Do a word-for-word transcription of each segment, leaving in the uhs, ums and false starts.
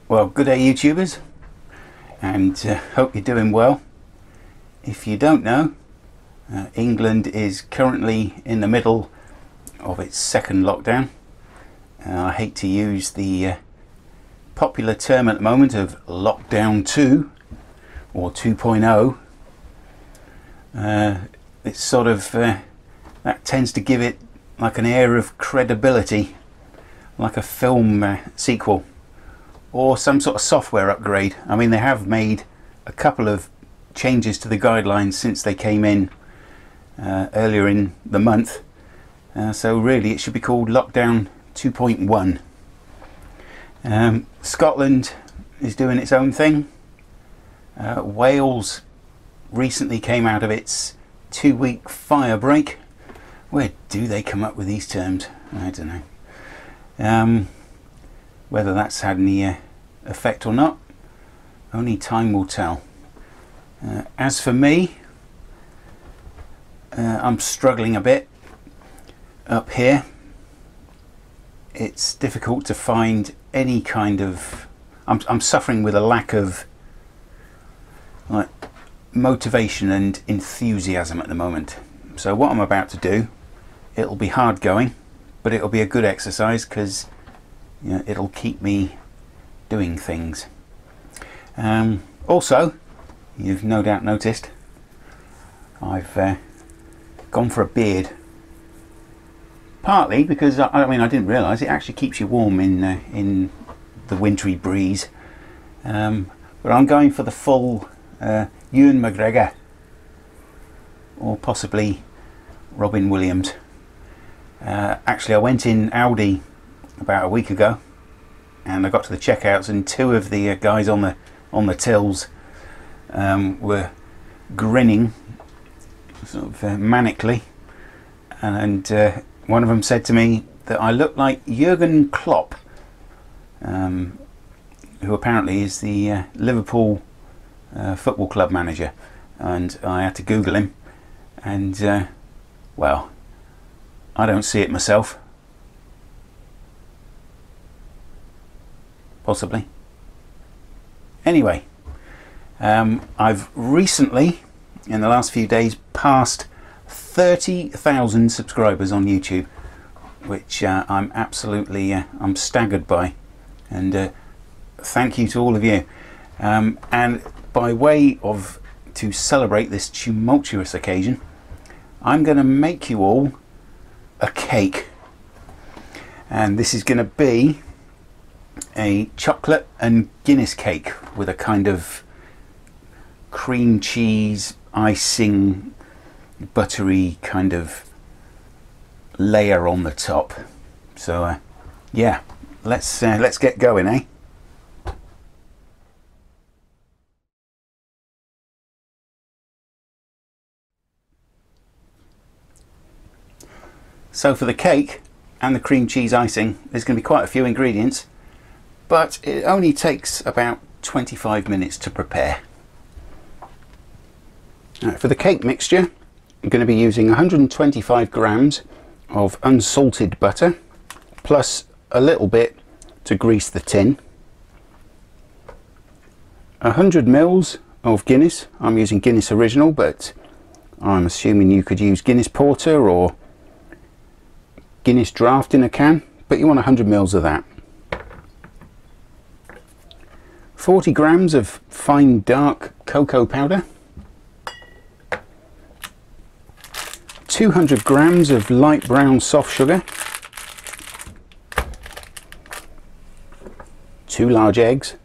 Well, good day YouTubers, and uh, hope you're doing well. If you don't know, uh, England is currently in the middle of its second lockdown. Uh, I hate to use the uh, popular term at the moment of lockdown two or two point oh. Uh, it's sort of, uh, that tends to give it like an air of credibility, like a film uh, sequel or some sort of software upgrade. I mean, they have made a couple of changes to the guidelines since they came in uh, earlier in the month, uh, so really it should be called lockdown two point one. um, Scotland is doing its own thing. uh, Wales recently came out of its two-week fire break. Where do they come up with these terms? I don't know. Um, whether that's had any uh, effect or not, only time will tell. Uh, as for me, uh, I'm struggling a bit up here. It's difficult to find any kind of... I'm, I'm suffering with a lack of like motivation and enthusiasm at the moment. So what I'm about to do, it'll be hard going, but it'll be a good exercise because, you know, it'll keep me doing things. Um, also, you've no doubt noticed I've uh, gone for a beard. Partly because I, I mean I didn't realise it actually keeps you warm in uh, in the wintry breeze. Um, but I'm going for the full uh, Ewan McGregor, or possibly Robin Williams. Uh, actually, I went in Aldi about a week ago, and I got to the checkouts, and two of the uh, guys on the on the tills um, were grinning, sort of uh, manically, and uh, one of them said to me that I looked like Jurgen Klopp, um, who apparently is the uh, Liverpool uh, football club manager, and I had to Google him, and uh, well, I don't see it myself. Possibly. Anyway, um, I've recently, in the last few days, passed thirty thousand subscribers on YouTube, which uh, I'm absolutely uh, I'm staggered by, and uh, thank you to all of you. Um, and by way of to celebrate this tumultuous occasion, I'm going to make you all a cake, and this is going to be a chocolate and Guinness cake with a kind of cream cheese icing, buttery kind of layer on the top. So uh, yeah, let's uh, let's get going, eh? So for the cake and the cream cheese icing, there's going to be quite a few ingredients, but it only takes about twenty-five minutes to prepare. Right, for the cake mixture, I'm going to be using one hundred twenty-five grams of unsalted butter, plus a little bit to grease the tin. one hundred mils of Guinness. I'm using Guinness Original, but I'm assuming you could use Guinness Porter or Guinness Draft in a can, but you want one hundred mils of that. forty grams of fine dark cocoa powder. two hundred grams of light brown soft sugar. Two large eggs.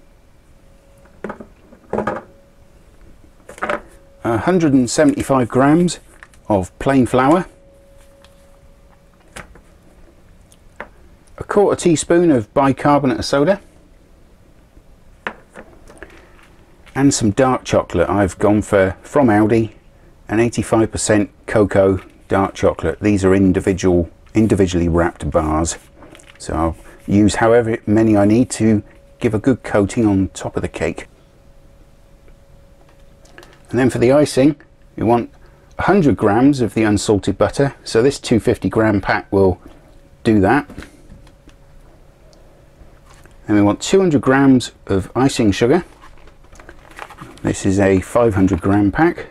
one hundred seventy-five grams of plain flour. A quarter teaspoon of bicarbonate of soda, and some dark chocolate. I've gone for, from Aldi, an eighty-five percent cocoa dark chocolate. These are individual, individually wrapped bars, so I'll use however many I need to give a good coating on top of the cake. And then for the icing, you want one hundred grams of the unsalted butter, so this two hundred fifty gram pack will do that. Then we want two hundred grams of icing sugar. This is a five hundred gram pack.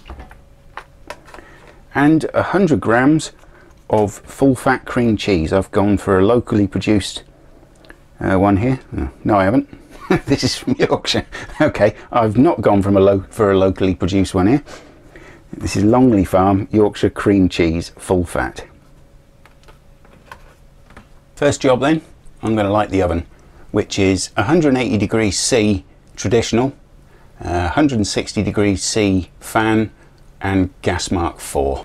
And one hundred grams of full fat cream cheese. I've gone for a locally produced uh, one here. No, I haven't. This is from Yorkshire. Okay, I've not gone from a lo for a locally produced one here. This is Longley Farm Yorkshire cream cheese full fat. First job then, I'm going to light the oven, which is one hundred eighty degrees C traditional, uh, one hundred sixty degrees C fan, and gas mark four.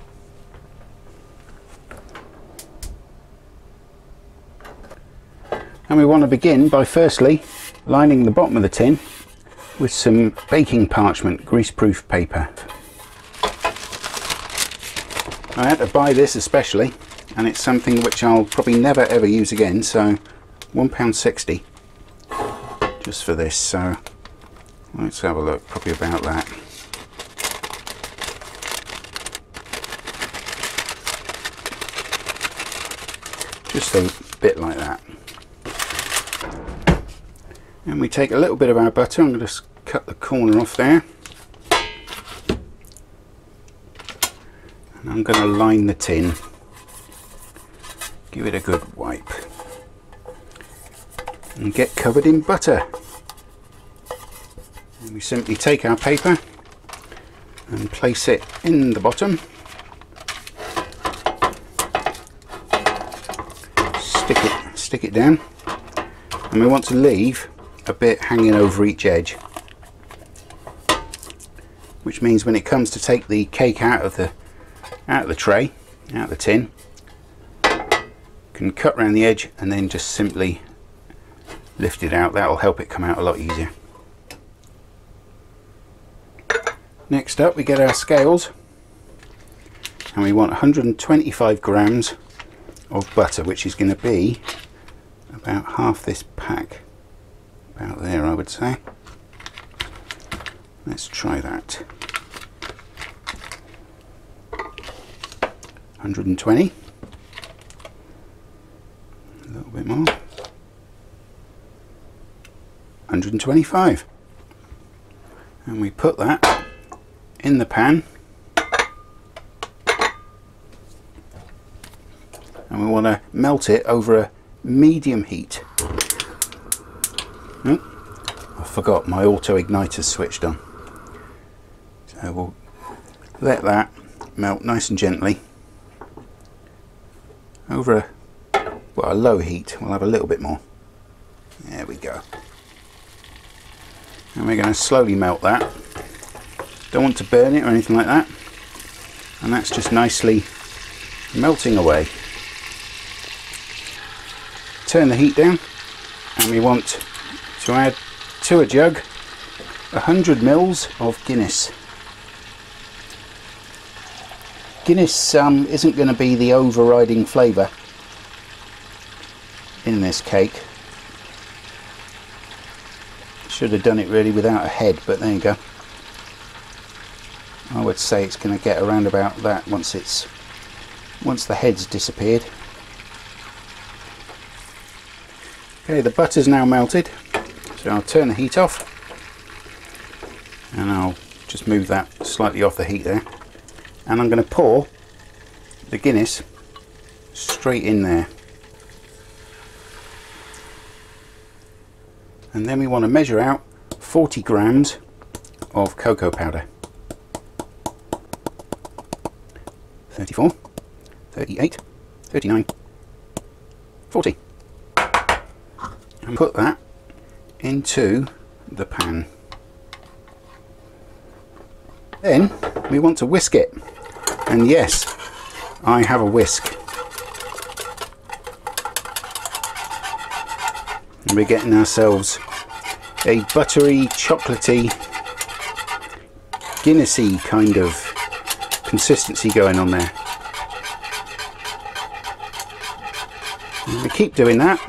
And we want to begin by firstly lining the bottom of the tin with some baking parchment greaseproof paper. I had to buy this especially, and it's something which I'll probably never ever use again, so one pound sixty just for this. So let's have a look, probably about that. Just a bit like that. And we take a little bit of our butter. I'm going to just cut the corner off there. And I'm going to line the tin. Give it a good wipe. And get covered in butter. And we simply take our paper and place it in the bottom. Stick it, stick it down. And we want to leave a bit hanging over each edge, which means when it comes to take the cake out of the out of the tray, out of the tin, can cut around the edge and then just simply lift it out. That'll help it come out a lot easier. Next up, we get our scales, and we want one hundred twenty-five grams of butter, which is going to be about half this pack. About there, I would say. Let's try that. one hundred twenty. A little bit more. one hundred twenty-five. And we put that in the pan. And we want to melt it over a medium heat. Oh, I forgot my auto igniter's switched on. So we'll let that melt nice and gently over a, well, a low heat. We'll have a little bit more. There we go. And we're going to slowly melt that. Don't want to burn it or anything like that. And that's just nicely melting away. Turn the heat down, and we want to add to a jug one hundred mils of Guinness. Guinness um, isn't going to be the overriding flavour in this cake. Should have done it really without a head, but there you go. I would say it's going to get around about that once it's once the head's disappeared. Okay, the butter's now melted, so I'll turn the heat off, and I'll just move that slightly off the heat there, and I'm going to pour the Guinness straight in there. And then we want to measure out forty grams of cocoa powder. thirty-four, thirty-eight, thirty-nine, forty. And put that into the pan. Then we want to whisk it, and yes, I have a whisk. And we're getting ourselves a buttery, chocolatey, Guinnessy kind of consistency going on there. And we keep doing that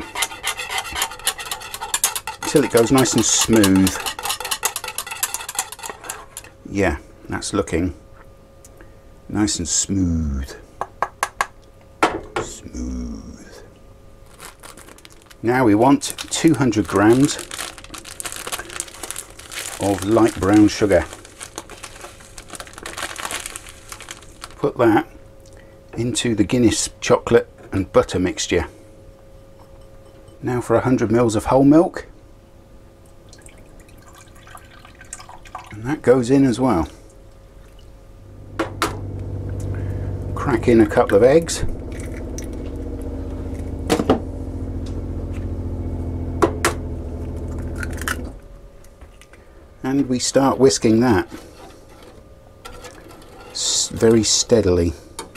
until it goes nice and smooth. Yeah, that's looking nice and smooth. Smooth. Now we want two hundred grams of light brown sugar. Put that into the Guinness chocolate and butter mixture. Now for one hundred mils of whole milk, and that goes in as well. Crack in a couple of eggs. And we start whisking that very steadily.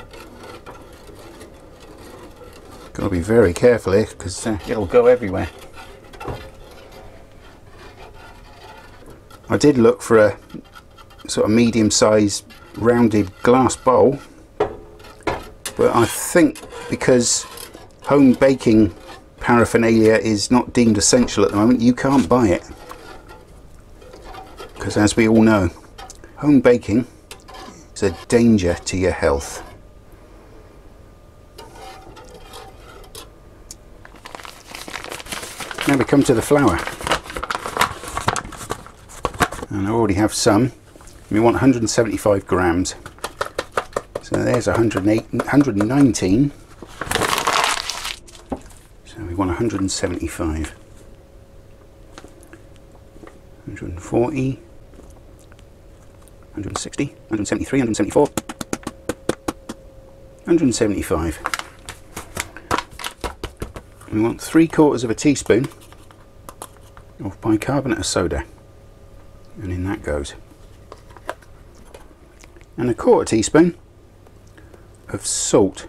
Got to be very careful here because uh, it'll go everywhere. I did look for a sort of medium-sized rounded glass bowl, but I think because home baking paraphernalia is not deemed essential at the moment, you can't buy it. Because as we all know, home baking is a danger to your health. Now we come to the flour, and I already have some. We want one hundred seventy-five grams, so there's one hundred eight, one hundred nineteen, so we want one hundred seventy-five, one hundred forty, one hundred sixty, one hundred seventy-three, one hundred seventy-four, one hundred seventy-five. We want three quarters of a teaspoon of bicarbonate of soda, and in that goes, and a quarter teaspoon of salt.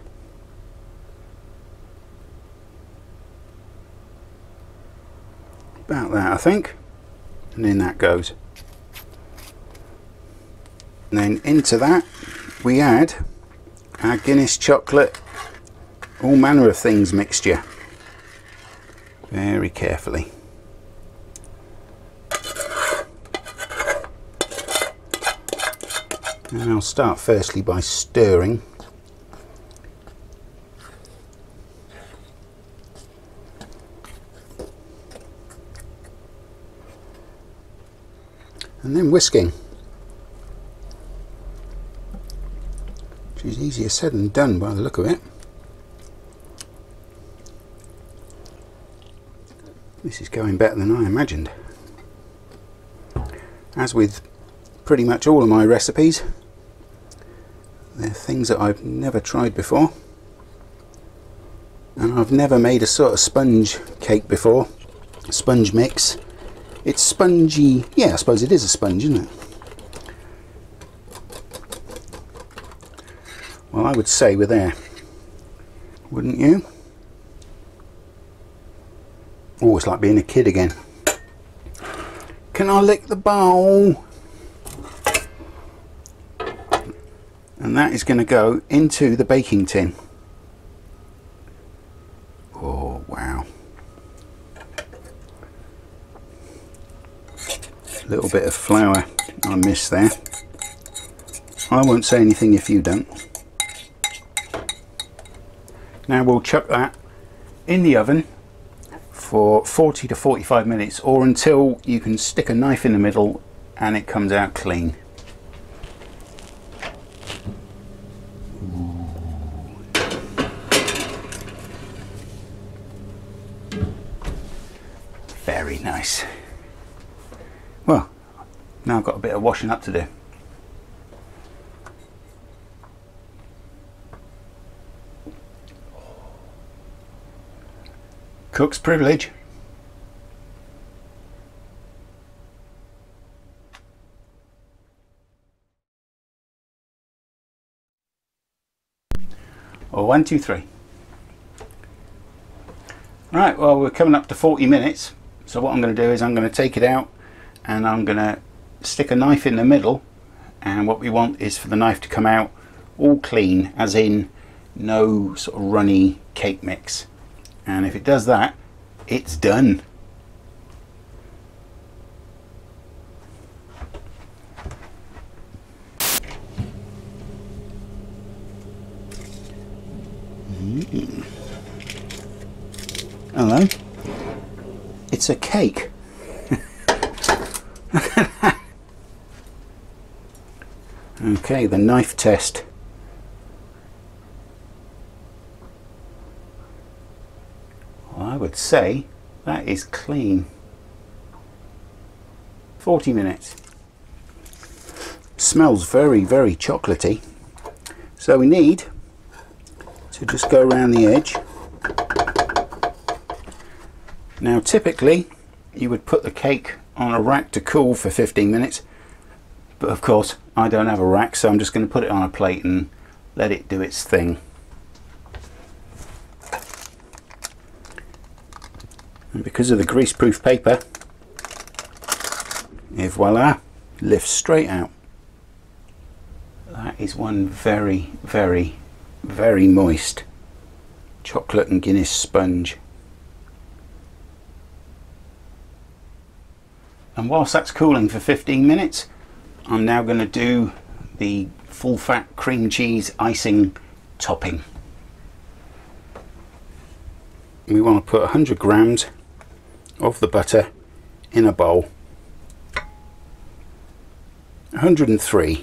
About that, I think, and in that goes. And then into that we add our Guinness chocolate, all manner of things mixture, very carefully. And I'll start firstly by stirring. And then whisking. Which is easier said than done by the look of it. This is going better than I imagined. As with pretty much all of my recipes, they're things that I've never tried before, and I've never made a sort of sponge cake before, a sponge mix. It's spongy, yeah, I suppose it is a sponge, isn't it? Well, I would say we're there, wouldn't you? Oh, it's like being a kid again. Can I lick the bowl? And that is going to go into the baking tin. Oh, wow. A little bit of flour I missed there. I won't say anything if you don't. Now we'll chuck that in the oven for forty to forty-five minutes, or until you can stick a knife in the middle and it comes out clean. Very nice. Well, now I've got a bit of washing up to do. Cook's privilege. Or one, two, three. Right, well, we're coming up to forty minutes. So what I'm going to do is I'm going to take it out and I'm going to stick a knife in the middle, and what we want is for the knife to come out all clean, as in no sort of runny cake mix. And if it does that, it's done. Mm. Hello. It's a cake. Okay, the knife test. Well, I would say that is clean. forty minutes. Smells very, very chocolatey. So we need to just go around the edge. Now typically you would put the cake on a rack to cool for fifteen minutes, but of course I don't have a rack, so I'm just going to put it on a plate and let it do its thing. And because of the greaseproof paper, et voila, lifts straight out. That is one very, very, very moist Chocolate and Guinness sponge. And whilst that's cooling for fifteen minutes, I'm now going to do the full fat cream cheese icing topping. We want to put one hundred grams of the butter in a bowl. one hundred and three.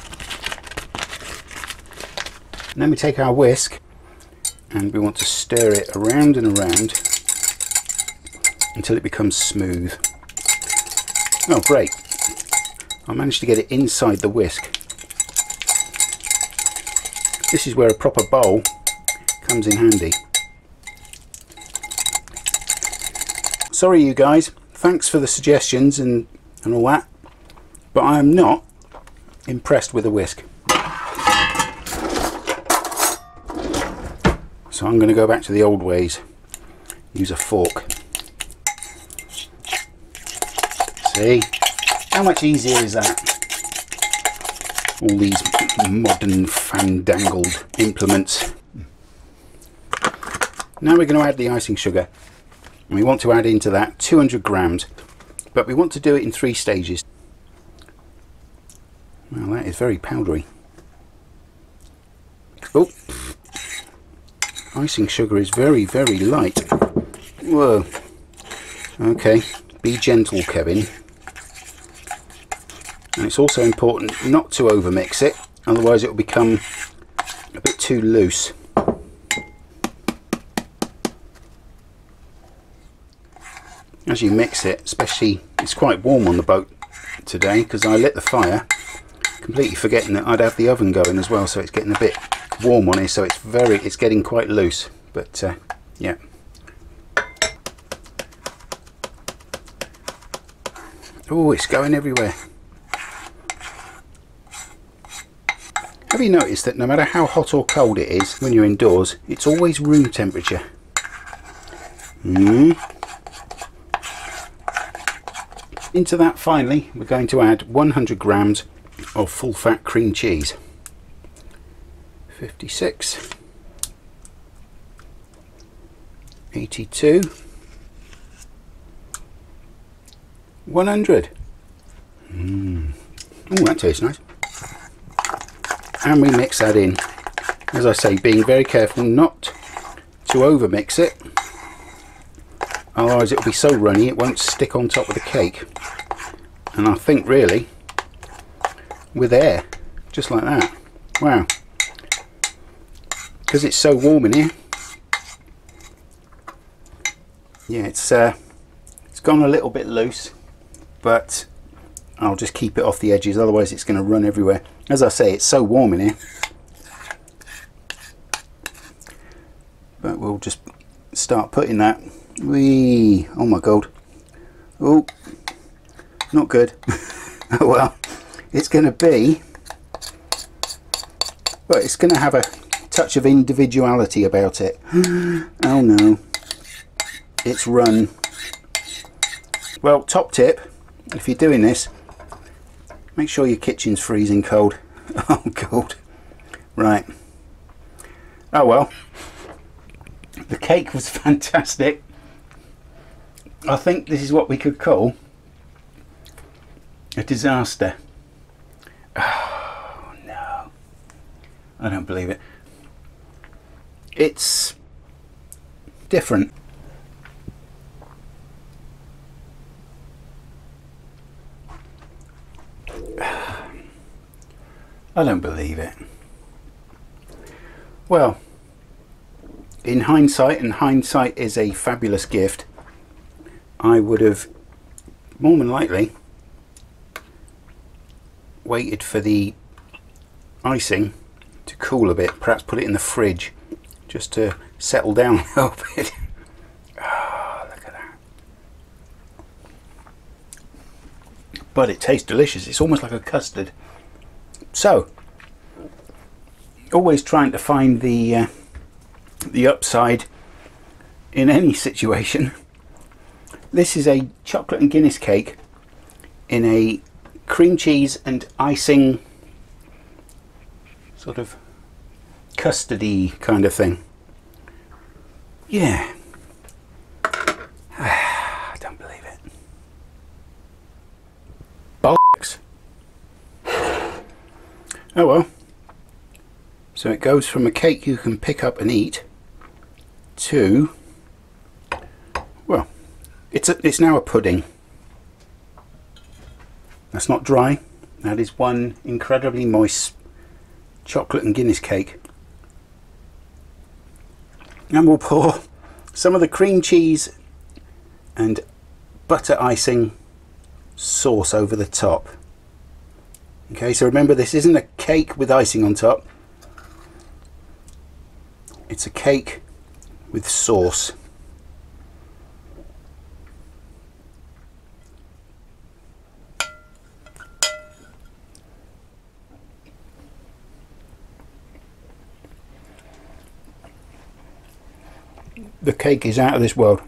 And then we take our whisk and we want to stir it around and around until it becomes smooth. Oh great, I managed to get it inside the whisk. This is where a proper bowl comes in handy. Sorry you guys, thanks for the suggestions and, and all that, but I am not impressed with the whisk. So I'm going to go back to the old ways, use a fork. See, how much easier is that? All these modern fandangled implements. Now we're going to add the icing sugar, and we want to add into that two hundred grams, but we want to do it in three stages. Well, that is very powdery. Oh, icing sugar is very, very light. Whoa. Okay, be gentle, Kevin. And it's also important not to overmix it, otherwise it will become a bit too loose. As you mix it, especially, it's quite warm on the boat today because I lit the fire, completely forgetting that I'd have the oven going as well, so it's getting a bit warm on here, so it's very, it's getting quite loose. But uh, yeah. Oh, it's going everywhere. Have you noticed that no matter how hot or cold it is when you're indoors, it's always room temperature? Mm. Into that finally we're going to add one hundred grams of full fat cream cheese. fifty-six, eighty-two, one hundred. Mm. Oh, that tastes nice. And we mix that in, as I say, being very careful not to over mix it, otherwise it will be so runny it won't stick on top of the cake. And I think really with air, just like that. Wow, because it's so warm in here. Yeah, it's uh, it's gone a little bit loose, but I'll just keep it off the edges, otherwise it's going to run everywhere. As I say, it's so warm in here. But we'll just start putting that. Whee! Oh my god. Oh, not good. Oh well, it's going to be, but it's going to have a touch of individuality about it. Oh no, it's run. Well, top tip, if you're doing this, make sure your kitchen's freezing cold. Oh god. Right. Oh well. The cake was fantastic. I think this is what we could call a disaster. Oh no. I don't believe it. It's different. I don't believe it. Well, in hindsight, and hindsight is a fabulous gift, I would have more than likely waited for the icing to cool a bit, perhaps put it in the fridge just to settle down a little bit. Oh, look at that. But it tastes delicious. It's almost like a custard. So, always trying to find the uh, the upside in any situation. This is a chocolate and Guinness cake in a cream cheese and icing sort of custardy kind of thing. Yeah. I don't believe it. Bollocks. Oh well. So it goes from a cake you can pick up and eat to, well, it's a, it's now a pudding. That's not dry. That is one incredibly moist chocolate and Guinness cake. And we'll pour some of the cream cheese and butter icing sauce over the top. Okay, so remember, this isn't a cake with icing on top. It's a cake with sauce. The cake is out of this world.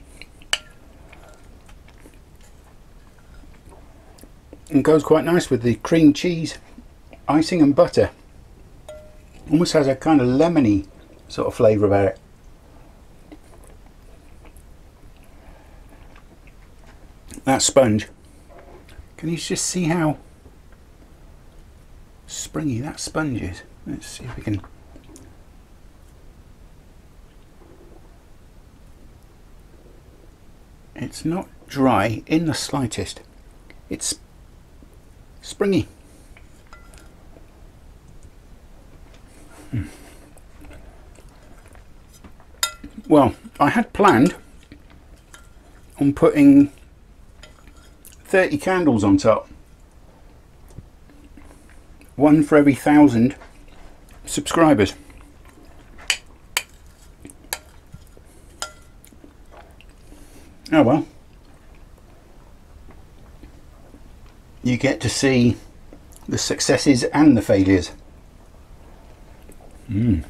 And goes quite nice with the cream cheese, icing and butter. Almost has a kind of lemony sort of flavour about it. That sponge, can you just see how springy that sponge is? Let's see if we can. It's not dry in the slightest. It's springy. Hmm. Well, I had planned on putting thirty candles on top. One for every thousand subscribers. Oh well. You get to see the successes and the failures. Mm.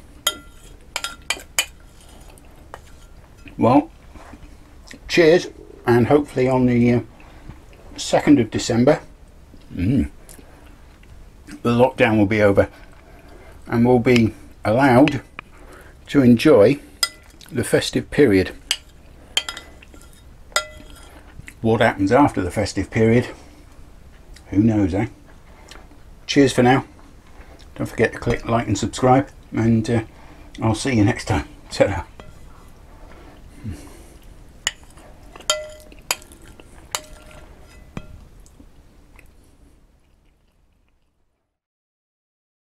Well, cheers, and hopefully on the uh, second of December, mm, the lockdown will be over and we'll be allowed to enjoy the festive period. What happens after the festive period, who knows, eh? Cheers for now. Don't forget to click like and subscribe, and uh, I'll see you next time. Ta-ra.